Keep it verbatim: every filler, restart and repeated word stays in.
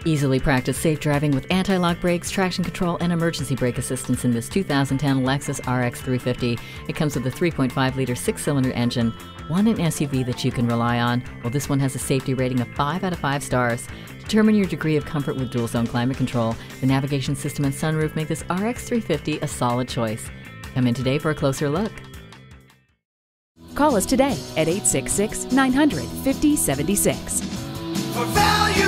Easily practice safe driving with anti-lock brakes, traction control, and emergency brake assistance in this two thousand ten Lexus R X three fifty. It comes with a three point five liter six-cylinder engine. Want an S U V that you can rely on? Well, this one has a safety rating of five out of five stars. Determine your degree of comfort with dual-zone climate control. The navigation system and sunroof make this R X three fifty a solid choice. Come in today for a closer look. Call us today at eight six six, nine hundred, five oh seven six. For value.